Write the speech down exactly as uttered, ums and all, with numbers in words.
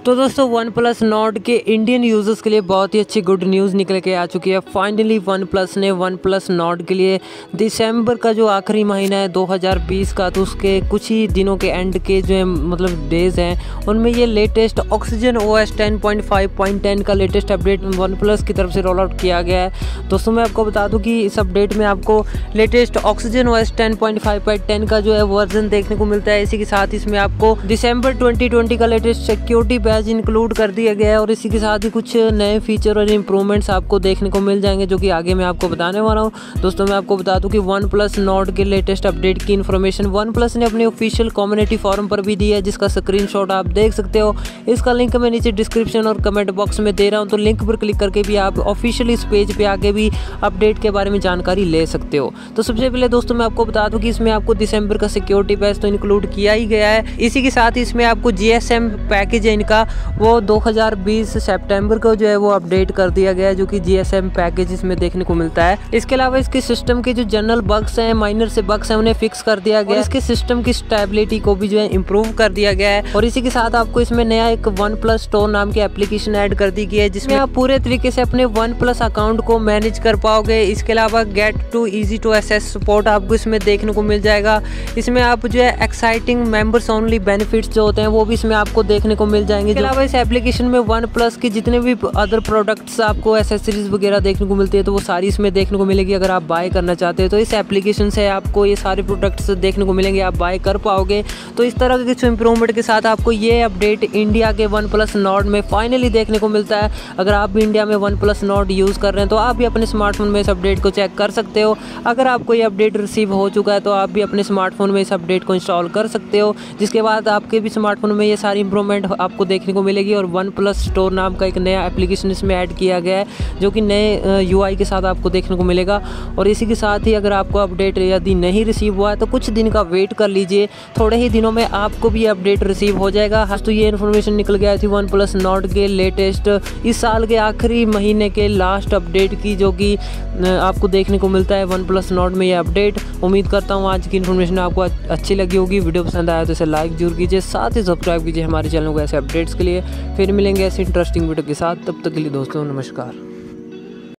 तो दोस्तों OnePlus Nord के इंडियन यूज़र्स के लिए बहुत ही अच्छी गुड न्यूज़ निकल के आ चुकी है। फाइनली वन प्लस ने वन प्लस नॉट के लिए दिसंबर का जो आखिरी महीना है दो हज़ार बीस का, तो उसके कुछ ही दिनों के एंड के जो है मतलब डेज़ हैं, उनमें ये latest Oxygen OS ten point five point ten का लेटेस्ट अपडेट वन प्लस की तरफ से रोल आउट किया गया है। दोस्तों मैं आपको बता दूं कि इस अपडेट में आपको latest Oxygen OS ten point five point ten का जो है वर्जन देखने को मिलता है। इसी के साथ इसमें आपको दिसंबर ट्वेंटी ट्वेंटी का लेटेस्ट सिक्योरिटी पैच इंक्लूड कर दिया गया है और इसी के साथ ही कुछ नए फीचर और इंप्रूवमेंट्स आपको देखने को मिल जाएंगे, जो कि आगे मैं आपको बताने वाला हूं। दोस्तों मैं आपको बता दूं कि वन प्लस नॉट के लेटेस्ट अपडेट की इन्फॉर्मेशन वन प्लस ने अपने ऑफिशियल कम्युनिटी फोरम पर भी दी है, जिसका स्क्रीनशॉट आप देख सकते हो। इसका लिंक मैं नीचे डिस्क्रिप्शन और कमेंट बॉक्स में दे रहा हूँ, तो लिंक पर क्लिक करके भी आप ऑफिशियल इस पेज पे आके भी अपडेट के बारे में जानकारी ले सकते हो। तो सबसे पहले दोस्तों मैं आपको बता दूं कि इसमें आपको दिसंबर का सिक्योरिटी पैच तो इंक्लूड किया ही गया है। इसी के साथ ही इसमें आपको जीएसएम पैकेज है इनका, वो दो हज़ार बीस सितंबर को जो है वो अपडेट कर दिया गया है, जो कि जीएसएम पैकेज इसमें देखने को मिलता है। इसके अलावा इसके सिस्टम के जो जनरल बग्स हैं, माइनर से बग्स हैं, उन्हें फिक्स कर दिया गया है। इसके सिस्टम की स्टेबिलिटी को भी जो है इम्प्रूव कर दिया गया है। और इसी के साथ आपको इसमें नया एक वन प्लस स्टोर नाम की एप्लीकेशन ऐड कर दी गई है, जिसमें आप पूरे तरीके से अपने वन प्लस अकाउंट को मैनेज कर पाओगे। इसके अलावा get to easy to access support आपको इसमें देखने को मिल जाएगा। इसमें आप जो है एक्साइटिंग मेंबर्स ओनली बेनिफिट्स जो होते हैं वो भी इसमें आपको देखने को मिल जाएंगे। इसके अलावा इस एप्लीकेशन में वन प्लस की जितने भी अदर प्रोडक्ट्स आपको एसेसरीज वगैरह देखने को मिलती है, तो वो सारी इसमें देखने को मिलेगी। अगर आप बाय करना चाहते हैं तो इस एप्लीकेशन से आपको ये सारे प्रोडक्ट्स देखने को मिलेंगे, आप बाय कर पाओगे। तो इस तरह के कुछ इंप्रूवमेंट के साथ आपको ये अपडेट इंडिया के वन प्लस नॉट में फाइनली देखने को मिलता है। अगर आप भी इंडिया में वन प्लस नॉट यूज़ कर रहे हैं तो आप भी अपने स्मार्टफोन में इस अपडेट को चेक कर सकते हो। अगर आपको ये अपडेट रिसीव हो चुका है तो आप भी अपने स्मार्टफोन में इस अपडेट को इंस्टॉल कर सकते हो, जिसके बाद आपके भी स्मार्टफोन में ये सारी इंप्रूवमेंट आपको देखने को मिलेगी। और वन प्लस स्टोर नाम का एक नया एप्लीकेशन इसमें ऐड किया गया है, जो कि नए यूआई के साथ आपको देखने को मिलेगा। और इसी के साथ ही अगर आपको अपडेट यदि नहीं रिसीव हुआ है तो कुछ दिन का वेट कर लीजिए, थोड़े ही दिनों में आपको भी अपडेट रिसीव हो जाएगा। हाँ, तो ये इन्फॉर्मेशन निकल गया थी वन प्लस नॉट के लेटेस्ट इस साल के आखिरी महीने के लास्ट अपडेट की, जो कि आपको देखने को मिलता है वन प्लस नॉट में ये अपडेट। उम्मीद करता हूँ आज की इन्फॉर्मेशन आपको अच्छी लगी होगी। वीडियो पसंद आया तो इसे लाइक जरूर कीजिए, साथ ही सब्सक्राइब कीजिए हमारे चैनल को ऐसे अपडेट्स के लिए। फिर मिलेंगे ऐसे इंटरेस्टिंग वीडियो के साथ, तब तक के लिए दोस्तों नमस्कार।